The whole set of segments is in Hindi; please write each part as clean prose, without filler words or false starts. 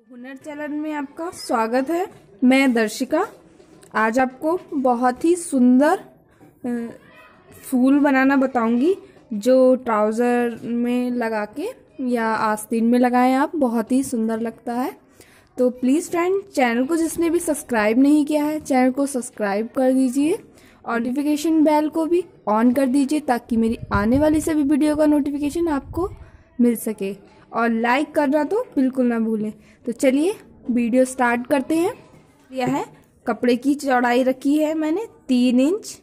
हुनर चैनल में आपका स्वागत है। मैं दर्शिका आज आपको बहुत ही सुंदर फूल बनाना बताऊंगी जो ट्राउज़र में लगा के या आस्तीन में लगाएं आप, बहुत ही सुंदर लगता है। तो प्लीज़ फ्रेंड, चैनल को जिसने भी सब्सक्राइब नहीं किया है चैनल को सब्सक्राइब कर दीजिए और नोटिफिकेशन बेल को भी ऑन कर दीजिए ताकि मेरी आने वाली सभी वीडियो का नोटिफिकेशन आपको मिल सके। और लाइक करना तो बिल्कुल ना भूलें। तो चलिए वीडियो स्टार्ट करते हैं। यह है कपड़े की चौड़ाई रखी है मैंने 3 इंच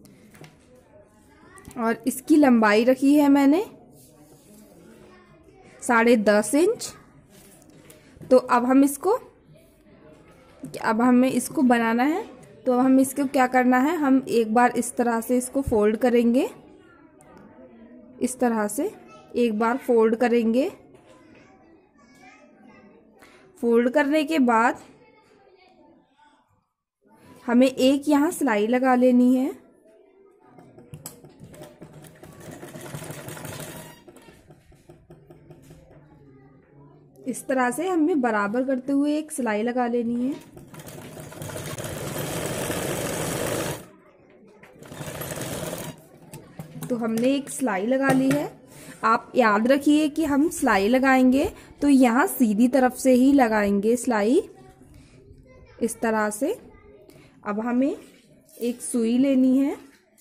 और इसकी लंबाई रखी है मैंने 10.5 इंच। तो अब हमें इसको बनाना है। तो अब हम इसको क्या करना है, हम एक बार इस तरह से इसको फोल्ड करेंगे, इस तरह से एक बार फोल्ड करेंगे। फोल्ड करने के बाद हमें एक यहाँ सिलाई लगा लेनी है। इस तरह से हमें बराबर करते हुए एक सिलाई लगा लेनी है। तो हमने एक सिलाई लगा ली है। आप याद रखिए कि हम सिलाई लगाएंगे तो यहाँ सीधी तरफ से ही लगाएंगे सिलाई, इस तरह से। अब हमें एक सुई लेनी है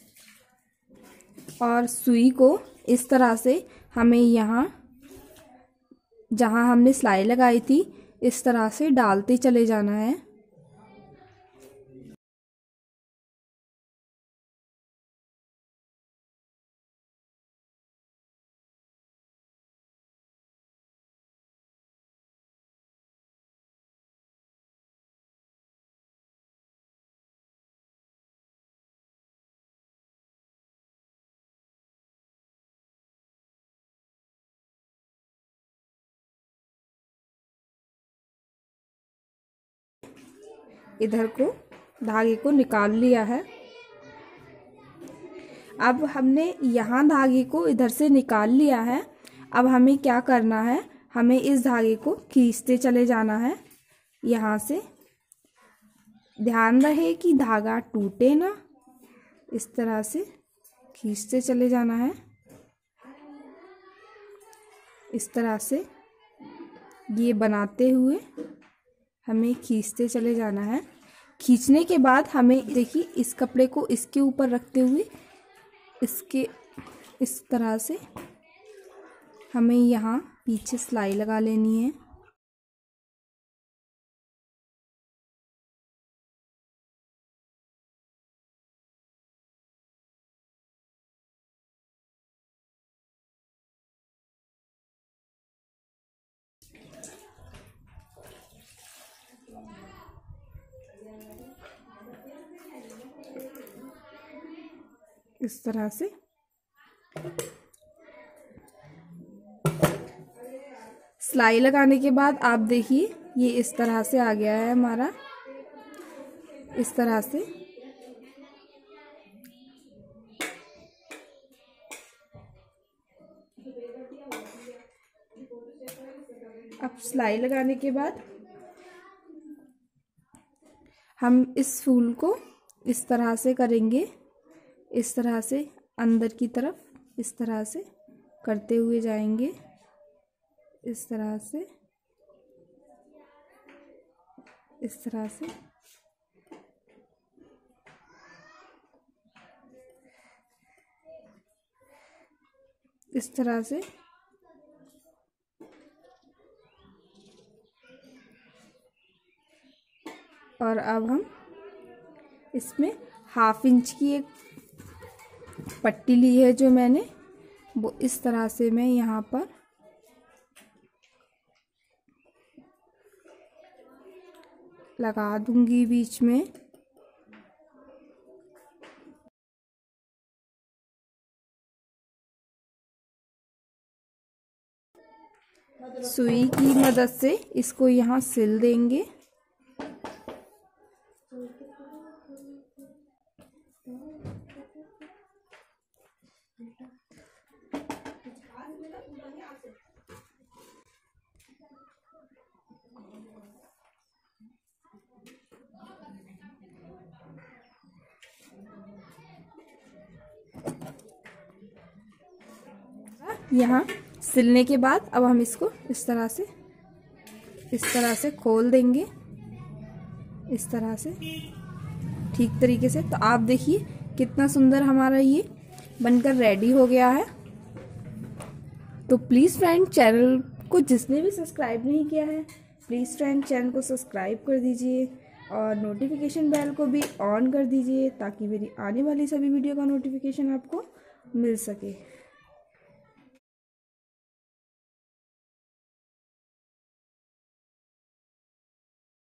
और सुई को इस तरह से हमें यहाँ जहाँ हमने सिलाई लगाई थी इस तरह से डालते चले जाना है। इधर को धागे को निकाल लिया है। अब हमने यहाँ धागे को इधर से निकाल लिया है। अब हमें क्या करना है, हमें इस धागे को खींचते चले जाना है। यहाँ से ध्यान रहे कि धागा टूटे ना, इस तरह से खींचते चले जाना है। इस तरह से ये बनाते हुए हमें खींचते चले जाना है। खींचने के बाद हमें देखिए इस कपड़े को इसके ऊपर रखते हुए इसके इस तरह से हमें यहाँ पीछे सिलाई लगा लेनी है। इस तरह से सिलाई लगाने के बाद आप देखिए ये इस तरह से आ गया है हमारा, इस तरह से। अब सिलाई लगाने के बाद हम इस फूल को इस तरह से करेंगे, इस तरह से अंदर की तरफ इस तरह से करते हुए जाएंगे, इस तरह से, इस तरह से। इस तरह से और अब हम इसमें 1/2 इंच की एक पट्टी ली है जो मैंने, वो इस तरह से मैं यहाँ पर लगा दूंगी बीच में। सुई की मदद से इसको यहाँ सिल देंगे। यहाँ सिलने के बाद अब हम इसको इस तरह से खोल देंगे, इस तरह से ठीक तरीके से। तो आप देखिए कितना सुंदर हमारा ये बनकर रेडी हो गया है। तो प्लीज़ फ्रेंड, चैनल को जिसने भी सब्सक्राइब नहीं किया है, प्लीज़ फ्रेंड चैनल को सब्सक्राइब कर दीजिए और नोटिफिकेशन बेल को भी ऑन कर दीजिए ताकि मेरी आने वाली सभी वीडियो का नोटिफिकेशन आपको मिल सके।